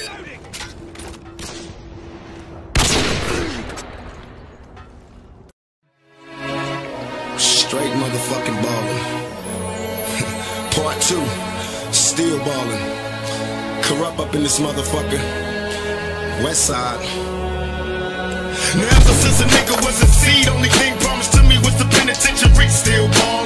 Straight motherfucking ballin'. Part 2, still ballin'. Corrupt up in this motherfucker. West side. Now ever since a nigga was a seed, only thing promised to me was the penitentiary. Still ballin'.